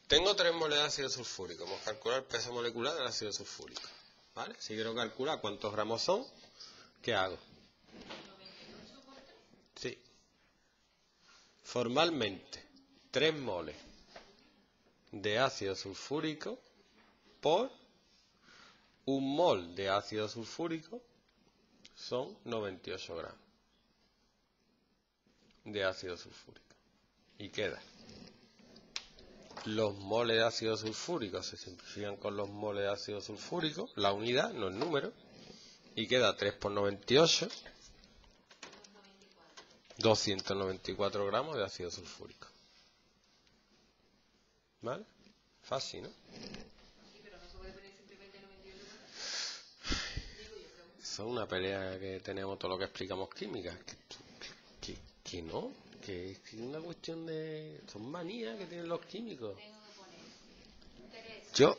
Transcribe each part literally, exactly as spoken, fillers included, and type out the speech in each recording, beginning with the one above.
Tengo tres moles de ácido sulfúrico. Vamos a calcular el peso molecular del ácido sulfúrico. ¿Vale? Si quiero calcular cuántos gramos son, ¿qué hago? Sí. Formalmente, tres moles de ácido sulfúrico por un mol de ácido sulfúrico son noventa y ocho gramos de ácido sulfúrico. Y queda. Los moles de ácido sulfúrico se simplifican con los moles de ácido sulfúrico, la unidad, no el número, y queda tres por noventa y ocho, doscientos noventa y cuatro gramos de ácido sulfúrico. ¿Vale? Fácil, ¿no? Eso es una pelea que tenemos todo lo que explicamos química. Que, que, que no, que es una cuestión de... Son manías que tienen los químicos. Yo...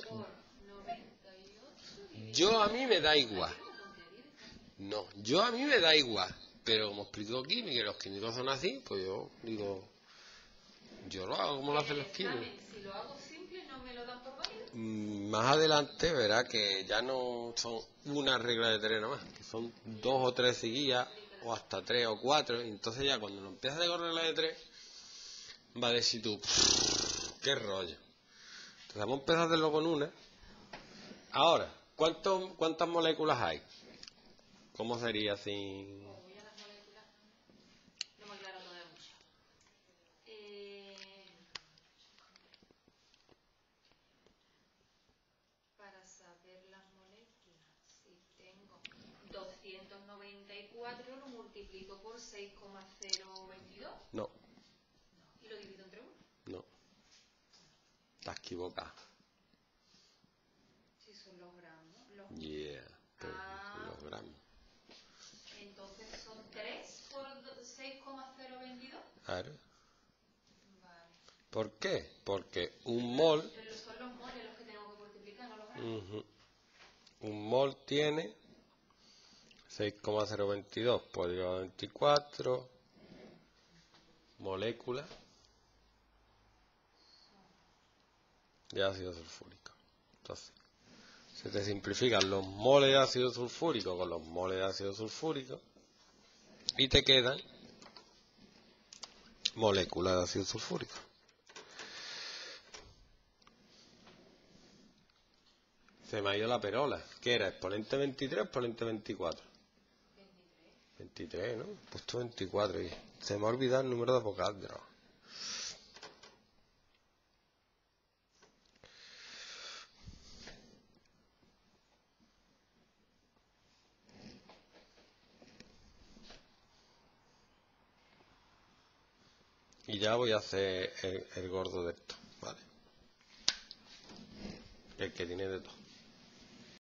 Yo a mí me da igual. No, yo a mí me da igual. Pero como explico química y los químicos son así, pues yo digo... Yo lo hago como lo hacen los químicos. Si lo hago simple, ¿no me lo dan por válido? Más adelante verá que ya no son una regla de tres nada más, que son dos o tres seguidas, o hasta tres o cuatro, y entonces ya cuando lo empiezas a con regla de tres, va a decir tú, qué rollo. Entonces vamos a empezar a hacerlo con una. Ahora, ¿cuánto, ¿cuántas moléculas hay? ¿Cómo sería así? No me aclaro todavía mucho. Eh, para saber las moléculas, si tengo doscientos noventa y cuatro, lo multiplico por seis coma cero veintidós. No. ¿Y lo divido entre uno? No. Estás equivocado. Si son los gramos. Los... Yeah, pero ah, son los gramos. Entonces son tres por seis coma cero veintidós. Claro. Vale. ¿Por qué? Porque un mol... Pero son los moles los que tengo que multiplicar, no los gramos. Uh-huh. Un mol tiene seis coma cero veintidós por veinticuatro moléculas de ácido sulfúrico. Entonces, se te simplifican los moles de ácido sulfúrico con los moles de ácido sulfúrico y te quedan moléculas de ácido sulfúrico. Se me ha ido la perola. ¿Qué era? ¿Exponente veintitrés o exponente veinticuatro? veintitrés, ¿no? He puesto veinticuatro y se me ha olvidado el número de Avogadro. Y ya voy a hacer el, el gordo de esto, ¿vale? El que tiene de todo.